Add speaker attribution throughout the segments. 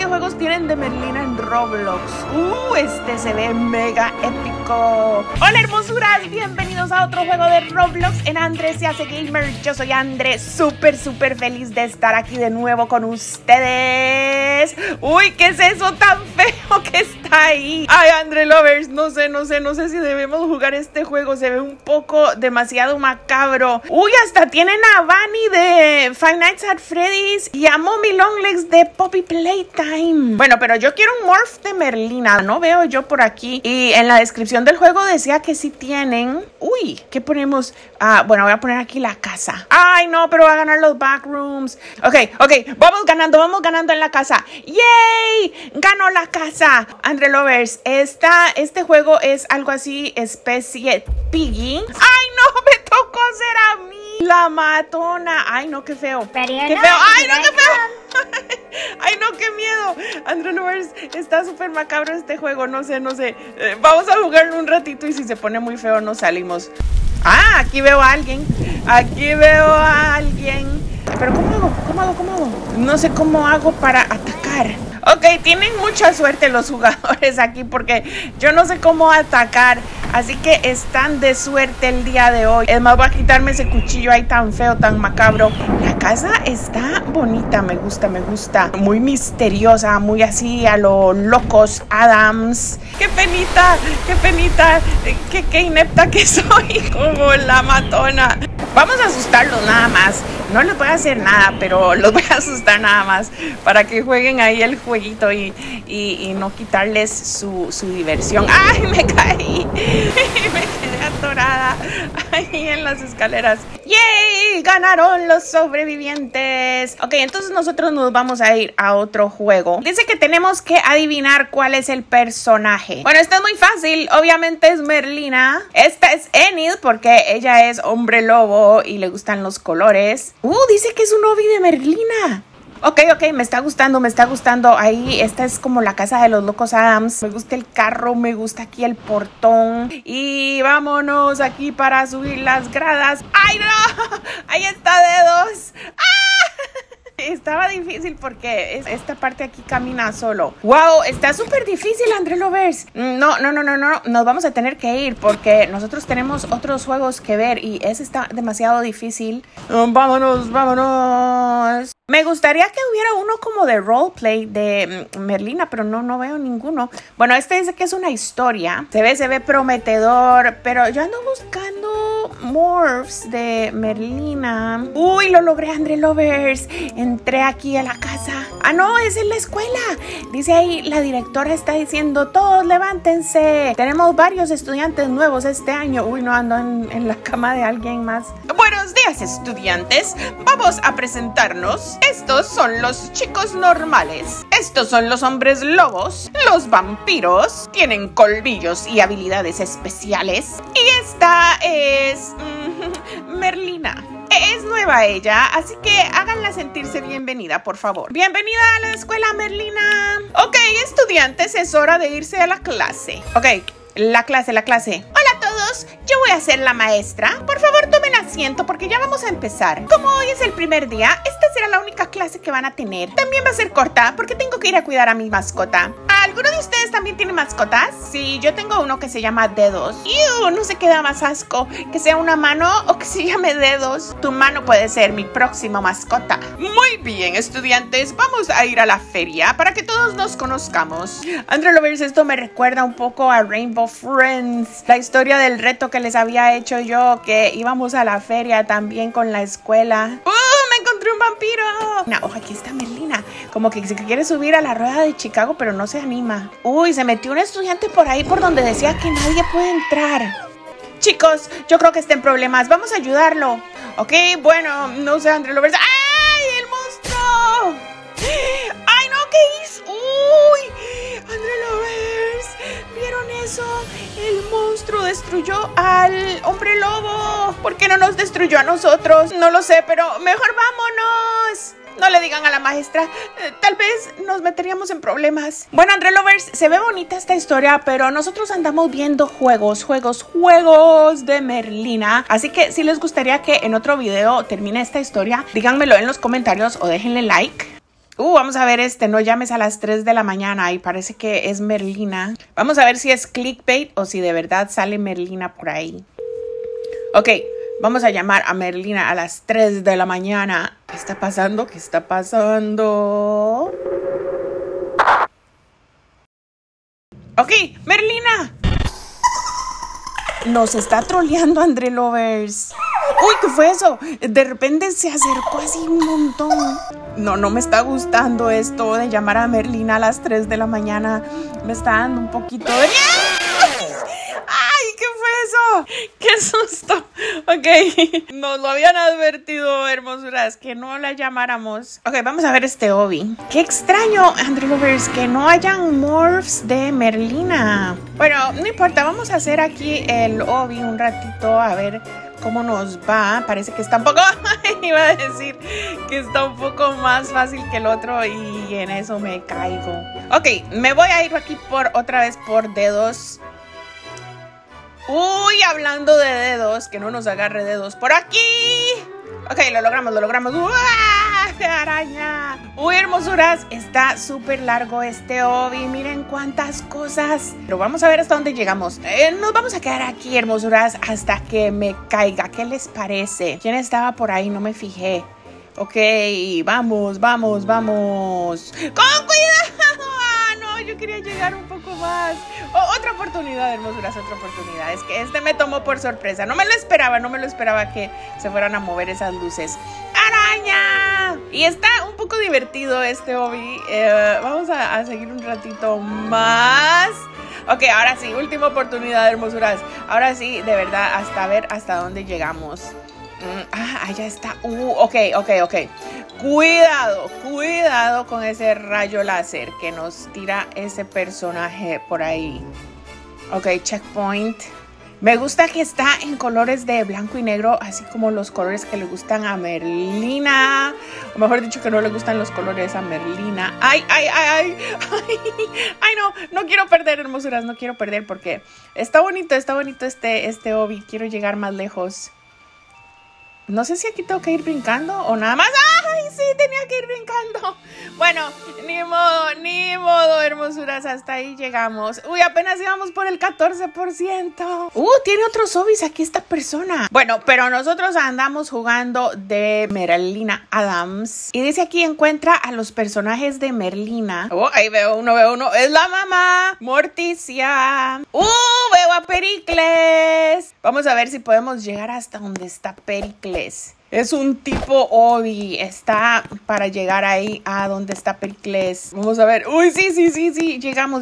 Speaker 1: juegos tienen de Merlina en Roblox? Este se ve mega épico. Hola hermosuras, bienvenidos a otro juego de Roblox en Andrés se hace gamer. Yo soy Andrés, súper feliz de estar aquí de nuevo con ustedes. Uy, ¿qué es eso tan feo que está ahí? Ay, Andre Lovers, no sé si debemos jugar este juego. Se ve un poco demasiado macabro. Uy, hasta tienen a Bunny de Five Nights at Freddy's y a Mommy Longlegs de Poppy Playtime. Bueno, pero yo quiero un morph de Merlina. No veo yo por aquí. Y en la descripción del juego decía que sí tienen. Uy, ¿qué ponemos? Bueno, voy a poner aquí la casa. Ay, no, pero va a ganar los backrooms. Ok, vamos ganando en la casa. ¡Yay! Ganó la casa. Andre Lovers, este juego es algo así, especie Piggy. ¡Ay, no! Me tocó ser a mí. La matona. Ay, no, qué feo. ¡Qué feo! ¡Ay, no, qué feo! ¡Ay, no, qué miedo! Andre Lovers, está súper macabro este juego. No sé. Vamos a jugarlo un ratito y si se pone muy feo nos salimos. Aquí veo a alguien. Pero ¿cómo hago? No sé cómo hago para atacar. Ok, tienen mucha suerte los jugadores aquí porque yo no sé cómo atacar. Así que están de suerte el día de hoy. Es más, voy a quitarme ese cuchillo ahí tan feo, tan macabro. La casa está bonita, me gusta. Muy misteriosa, muy así a lo Locos Adams. ¡Qué penita! ¡Qué inepta que soy! Como la matona. Vamos a asustarlos nada más. No les voy a hacer nada, pero los voy a asustar nada más para que jueguen ahí el jueguito y no quitarles su diversión. ¡Ay, me caí! Me quedé atorada ahí en las escaleras. ¡Yay! ¡Ganaron los sobrevivientes! Ok, entonces nosotros nos vamos a ir a otro juego. Dice que tenemos que adivinar cuál es el personaje. Bueno, esto es muy fácil. Obviamente es Merlina. Esta es Enid porque ella es hombre lobo y le gustan los colores. Dice que es un hobby de Merlina. Ok, me está gustando. Ahí, esta es como la casa de los Locos Adams. Me gusta el carro, me gusta aquí el portón. Y vámonos aquí para subir las gradas. ¡Ay, no! Ahí está Dedos. Estaba difícil porque esta parte aquí camina solo. ¡Wow! Está súper difícil, Andre Lovers. No. Nos vamos a tener que ir porque nosotros tenemos otros juegos que ver y ese está demasiado difícil. Vámonos. Me gustaría que hubiera uno como de roleplay de Merlina, pero no veo ninguno. Bueno, este dice que es una historia. Se ve prometedor, pero yo ando buscando morphs de Merlina. Uy, lo logré, Andre Lovers. Entré aquí a la casa. No, es en la escuela. Dice ahí, la directora está diciendo, todos levántense. Tenemos varios estudiantes nuevos este año. Uy, no, ando en la cama de alguien más. Buenos días, estudiantes. Vamos a presentarnos. Estos son los chicos normales. Estos son los hombres lobos. Los vampiros tienen colmillos y habilidades especiales. Y esta es Merlina. Es nueva ella, así que háganla sentirse bienvenida, por favor. Bienvenida a la escuela, Merlina. Ok, estudiantes, es hora de irse a la clase. Ok, la clase. Hola a todos, yo voy a ser la maestra. Por favor, tomen asiento porque ya vamos a empezar. Como hoy es el primer día, esta será la única clase que van a tener. También va a ser corta porque tengo que ir a cuidar a mi mascota. ¿Alguno de ustedes también tiene mascotas? Sí, yo tengo uno que se llama Dedos. No se queda más asco que sea una mano o que se llame Dedos. Tu mano puede ser mi próxima mascota. Muy bien, estudiantes, vamos a ir a la feria para que todos nos conozcamos. Andre Lovers, esto me recuerda un poco a Rainbow Friends, la historia del reto que les había hecho yo, que íbamos a la feria también con la escuela. ¡Me encontré un vampiro! Aquí está Merlina, como que se quiere subir a la rueda de Chicago, pero no se anima. Uy, se metió un estudiante por ahí por donde decía que nadie puede entrar. Chicos, yo creo que está en problemas, vamos a ayudarlo. Ok, bueno, no sé, Andre Lovers. ¡Ay, el monstruo! ¡Ay, no! ¿Qué hizo? ¡Uy! Andre Lovers, ¿vieron eso? El monstruo destruyó al hombre lobo. ¿Por qué no nos destruyó a nosotros? No lo sé, pero mejor vámonos. No le digan a la maestra, tal vez nos meteríamos en problemas. Bueno, Andre Lovers, se ve bonita esta historia, pero nosotros andamos viendo juegos de Merlina. Así que si les gustaría que en otro video termine esta historia, díganmelo en los comentarios o déjenle like. Vamos a ver no llames a las 3 de la mañana y parece que es Merlina. Vamos a ver si es clickbait o si de verdad sale Merlina por ahí. Ok, vamos a llamar a Merlina a las 3 de la mañana. ¿Qué está pasando? ¿Qué está pasando? Ok, Merlina. Nos está troleando André Lovers. Uy, ¿qué fue eso? De repente se acercó así un montón. No me está gustando esto de llamar a Merlina a las 3 de la mañana. Me está dando un poquito de... ¡Ay, qué fue eso! ¡Qué susto! Ok, nos lo habían advertido, hermosuras, que no la llamáramos. Ok, vamos a ver este Obi. Qué extraño, André Lovers, que no hayan morphs de Merlina. Bueno, no importa, vamos a hacer aquí el Obi un ratito a ver cómo nos va. Parece que está un poco... iba a decir que está un poco más fácil que el otro y en eso me caigo. Ok, me voy a ir aquí otra vez por dedos. Uy, hablando de dedos, que no nos agarre dedos por aquí. Ok, lo logramos. ¡Uah! ¡Araña! Uy, hermosuras, está súper largo este Obi. Miren cuántas cosas. Pero vamos a ver hasta dónde llegamos. Nos vamos a quedar aquí, hermosuras, hasta que me caiga. ¿Qué les parece? ¿Quién estaba por ahí? No me fijé. Ok, vamos. ¡Con cuidado! Yo quería llegar un poco más. Otra oportunidad, hermosuras, otra oportunidad. Es que me tomó por sorpresa. No me lo esperaba que se fueran a mover esas luces. ¡Araña! Y está un poco divertido este Obi. Vamos a seguir un ratito más. Ok, ahora sí, última oportunidad, hermosuras. Ahora sí, de verdad, hasta ver hasta dónde llegamos. Allá está. Ok. Cuidado con ese rayo láser que nos tira ese personaje por ahí. Ok, checkpoint. Me gusta que está en colores de blanco y negro, así como los colores que le gustan a Merlina. O mejor dicho, que no le gustan los colores a Merlina. Ay, no quiero perder, hermosuras, no quiero perder porque está bonito este Obi. Quiero llegar más lejos. No sé si aquí tengo que ir brincando o nada más. ¡Ay, sí! Tenía que ir brincando. Bueno, ni modo, hermosuras. Hasta ahí llegamos. Uy, apenas íbamos por el 14%. Tiene otros Obis aquí esta persona. Bueno, pero nosotros andamos jugando de Merlina Adams. Y dice aquí, encuentra a los personajes de Merlina. Ahí veo uno. Es la mamá, Morticia. Veo a Pericles. Vamos a ver si podemos llegar hasta donde está Pericles. Es un tipo Obi. Está para llegar ahí a donde está Pericles. Vamos a ver. Uy, sí. Llegamos.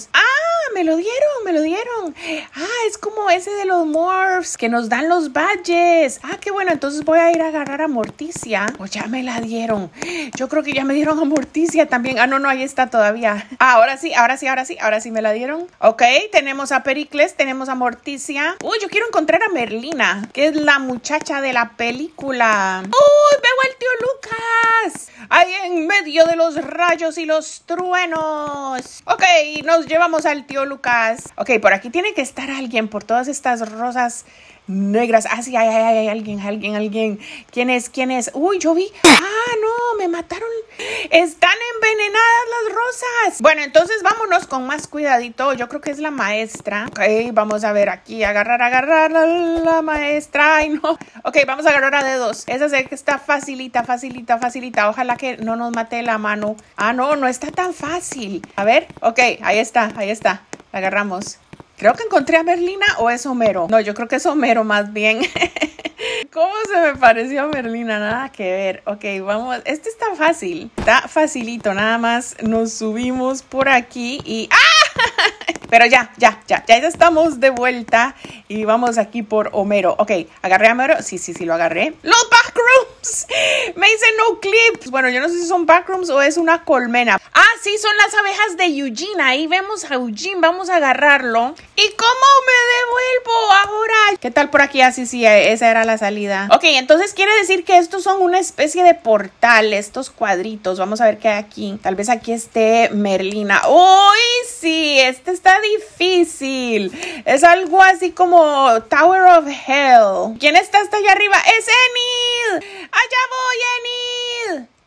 Speaker 1: Me lo dieron. Es como ese de los morphs que nos dan los badges. Qué bueno. Entonces voy a ir a agarrar a Morticia. Pues ya me la dieron. Yo creo que ya me dieron a Morticia también. No, ahí está todavía. Ahora sí me la dieron. Ok, tenemos a Pericles, tenemos a Morticia. Yo quiero encontrar a Merlina, que es la muchacha de la película. Veo al tío Lucas ahí en medio de los rayos y los truenos. Ok, nos llevamos al tío Lucas. Ok, por aquí tiene que estar alguien por todas estas rosas negras. Sí, hay alguien. ¿Quién es? Yo vi. No, me mataron. Están envenenadas las rosas. Bueno, entonces vámonos con más cuidadito. Yo creo que es la maestra. Ok, vamos a ver aquí. Agarrar a la maestra. Ay, no. Ok, vamos a agarrar a dedos. Esa sé que está facilita. Ojalá que no nos mate la mano. No está tan fácil. A ver. Ok, ahí está. La agarramos. Creo que encontré a Merlina, o es Homero. No, yo creo que es Homero más bien. ¿Cómo se me pareció a Merlina? Nada que ver. Ok, vamos. Este está fácil. Está facilito. Nada más nos subimos por aquí y... Pero ya estamos de vuelta y vamos aquí por Homero. Ok, ¿agarré a Homero? Sí, lo agarré. ¡Los backrooms! Me dice no clips. Bueno, yo no sé si son backrooms o es una colmena. Sí, son las abejas de Eugene. Ahí vemos a Eugene. Vamos a agarrarlo. ¿Y cómo me devuelvo ahora? ¿Qué tal por aquí? Sí, esa era la salida. Ok, entonces quiere decir que estos son una especie de portal, estos cuadritos. Vamos a ver qué hay aquí. Tal vez aquí esté Merlina. ¡Uy, sí! Este está difícil. Es algo así como Tower of Hell. ¿Quién está hasta allá arriba? ¡Es Enid! ¡Allá voy, Enid!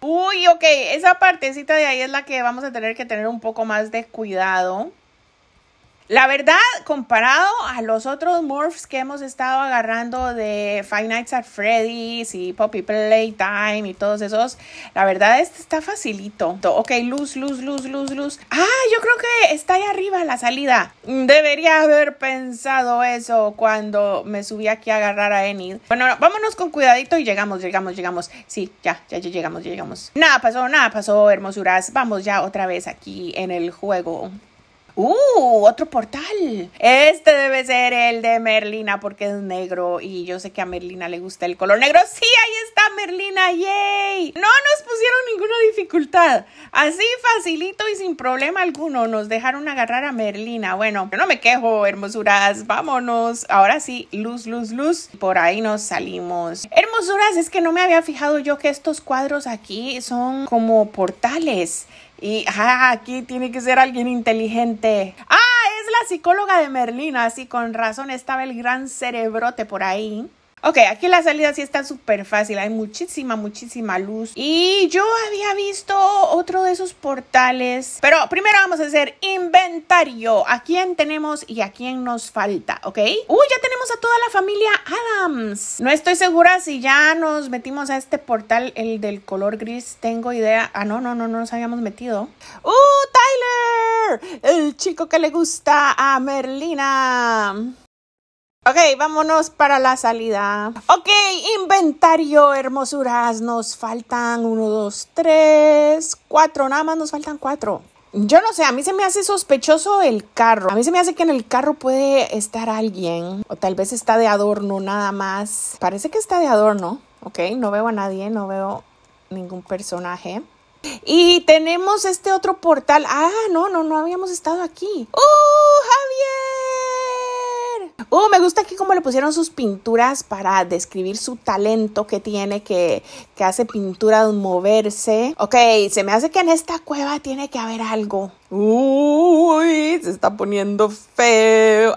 Speaker 1: Uy, ok, esa partecita de ahí es la que vamos a tener que tener un poco más de cuidado. La verdad, comparado a los otros morphs que hemos estado agarrando de Five Nights at Freddy's y Poppy Playtime y todos esos, la verdad este está facilito. Ok, luz. Ah, yo creo que está ahí arriba la salida. Debería haber pensado eso cuando me subí aquí a agarrar a Enid. Bueno, vámonos con cuidadito y llegamos. Sí, ya llegamos. Nada pasó, hermosuras. Vamos ya otra vez aquí en el juego. Otro portal. Este debe ser el de Merlina porque es negro y yo sé que a Merlina le gusta el color negro. Sí, ahí está Merlina, yay. No nos pusieron ninguna dificultad. Así facilito y sin problema alguno nos dejaron agarrar a Merlina. Bueno, yo no me quejo, hermosuras. Vámonos. Ahora sí, luz. Por ahí nos salimos. Hermosuras, es que no me había fijado yo que estos cuadros aquí son como portales. Y aquí tiene que ser alguien inteligente. Es la psicóloga de Merlina. Sí, con razón estaba el gran cerebrote por ahí. Ok, aquí la salida sí está súper fácil. Hay muchísima luz. Y yo había visto otro de esos portales. Pero primero vamos a hacer inventario. ¿A quién tenemos y a quién nos falta? ¿Ok? Ya tenemos a toda la familia Addams. No estoy segura si ya nos metimos a este portal, el del color gris. Tengo idea. No nos habíamos metido. Tyler, el chico que le gusta a Merlina. Ok, vámonos para la salida. Ok, inventario, hermosuras. Nos faltan 1, 2, 3, 4. Nada más nos faltan 4. Yo no sé, a mí se me hace sospechoso el carro. A mí se me hace que en el carro puede estar alguien. O tal vez está de adorno nada más. Parece que está de adorno. Ok, no veo a nadie, no veo ningún personaje. Y tenemos este otro portal. No habíamos estado aquí. ¡Javier! Me gusta aquí cómo le pusieron sus pinturas para describir su talento que tiene, que hace pinturas moverse. Ok, se me hace que en esta cueva tiene que haber algo. Se está poniendo feo.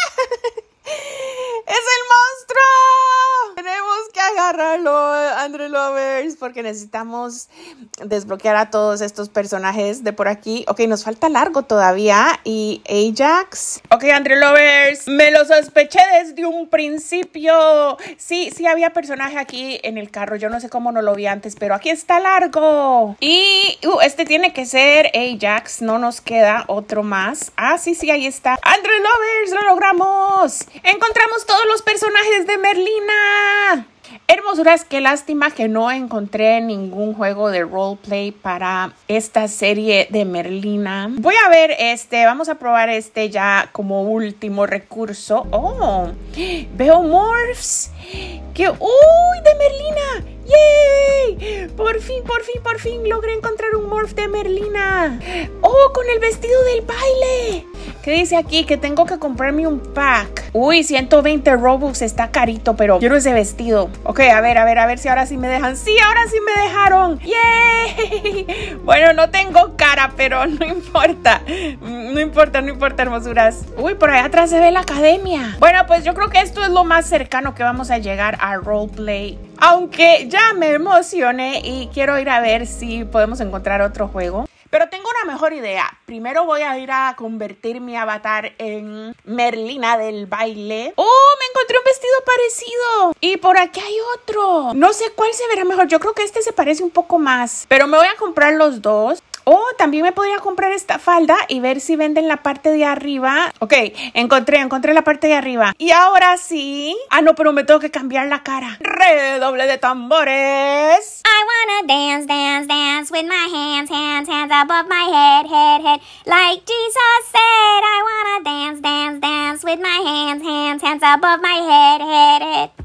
Speaker 1: ¡Es el monstruo! Tenemos que agarrarlo, Andre Lovers, porque necesitamos desbloquear a todos estos personajes de por aquí. Ok, nos falta largo todavía. Y Ajax. Ok, Andre Lovers, me lo sospeché desde un principio. Sí había personaje aquí en el carro. Yo no sé cómo no lo vi antes, pero aquí está largo. Y este tiene que ser Ajax. No nos queda otro más. Sí, ahí está. Andre Lovers, lo logramos. Encontramos todos los personajes de Merlina. Hermosuras, qué lástima que no encontré ningún juego de roleplay para esta serie de Merlina. Voy a ver vamos a probar ya como último recurso. Veo morphs. ¡De Merlina! ¡Yay! Por fin logré encontrar un morph de Merlina. Con el vestido del baile. ¿Qué dice aquí? Que tengo que comprarme un pack. 120 Robux, está carito, pero quiero ese vestido. Ok, a ver si ahora sí me dejan. Sí, ahora sí me dejaron. ¡Yay! Bueno, no tengo cara, pero no importa. No importa, hermosuras. Por allá atrás se ve la academia. Bueno, pues yo creo que esto es lo más cercano que vamos a llegar a roleplay. Aunque ya me emocioné y quiero ir a ver si podemos encontrar otro juego. Pero tengo una mejor idea. Primero voy a ir a convertir mi avatar en Merlina del baile. Me encontré un vestido parecido. Y por aquí hay otro. No sé cuál se verá mejor. Yo creo que este se parece un poco más. Pero me voy a comprar los dos. También me podría comprar esta falda y ver si venden la parte de arriba. Ok, encontré la parte de arriba. Y ahora sí. No, pero me tengo que cambiar la cara. Redoble de tambores.
Speaker 2: I wanna dance with my hands above my head. Like Jesus said, I wanna dance with my hands above my head.